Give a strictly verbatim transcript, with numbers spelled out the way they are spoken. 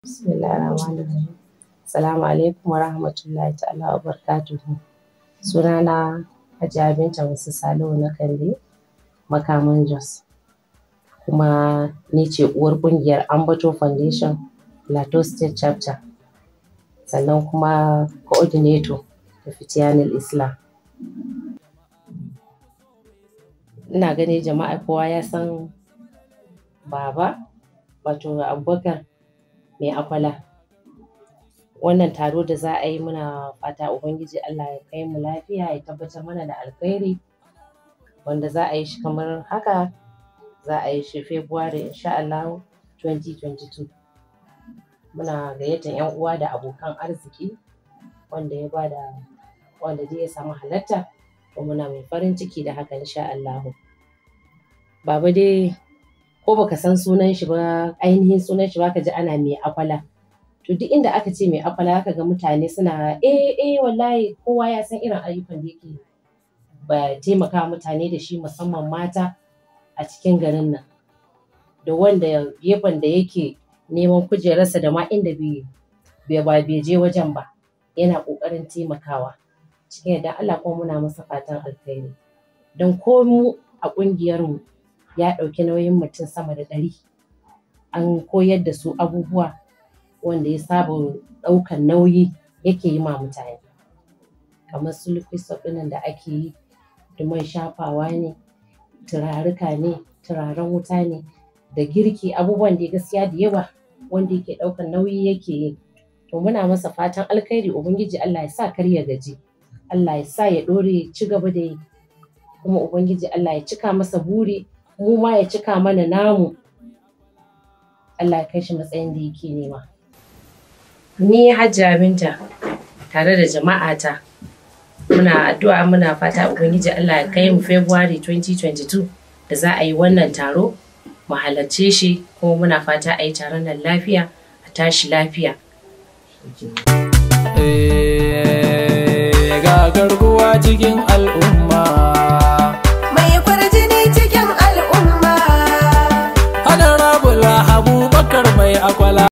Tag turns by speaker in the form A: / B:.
A: Bismillahirrahmanirrahim. Assalamu alaikum wa rahmatullahi ta'ala wa barakatuhu. Sunana Hajiya Binta Musa Salihu na Kande, Makaman Jos. Kuma ni ce uwar ƙungiyar Ambato Foundation Plateau State Chapter. Sannan kuma coordinator da Fitiyanul Islam. Ina gani jama'a kowa ya san Baba, wato Abubakar Mai Akwala. Wannan taro da za a yi muna fata Ubangiji Allah ya kai mu lafiya, ya tabbatar mana da alkhairi. Wanda za a yi shi kamar haka, za a yi shi February insha Allah twenty twenty-two. Muna gayyatar 'yan uwa da abokan arziki wanda ya bada wanda zai samu halatta, kuma muna mai farin ciki da haka insha Allah. Baba dai ko baka san sunan shi ba, ainihin sunan shi baka ji ana Mai Akwala. To duk inda aka ce Mai Akwala aka ga mutane suna eh eh wallahi kowa ya san irin ayyukan da yake ba taimaka mutane da shi, musamman mata a cikin garin nan. Da wanda gefen da yake neman kujerarsa da ma inda bai bai bai je wajen ba, yana ƙoƙarin taimakawa. Cikin yardar Allah kuma muna masa fatan alkhairi. Don ko mu a ƙungiyarmu ya ɗauki nauyin mutum sama da ɗari. An koyar da su abubuwa wanda ya saba ɗaukan nauyi yake yi ma mutane. Kamar su liquid soap ɗinnan da ake yi, da man shafawa ne, turaruka ne, turaren wuta ne, da girki, abubuwan da gaskiya da yawa wanda yake ɗaukan nauyi yake yi. To muna masa fatan alkhairi, Ubangiji Allah ya sa kar ya gaji. Allah ya sa ya ɗore ya ci gaba da yi. Kuma Ubangiji Allah ya cika masa buri, mu ma ya cika mana namu. Allah ya kai shi matsayin da yake nema. Ni Hajiya Binta tare da jama'ata muna addu'a, muna fata Ubangiji Allah ya kai mu February twenty twenty-two da za a yi wannan taro, mu halarce shi, kuma muna fata a yi taron nan lafiya, a tashi lafiya.
B: Ga garkuwa cikin al'umma,
C: mai kwarjini cikin al'umma,
B: Honorable Abubakar Mai Akwala.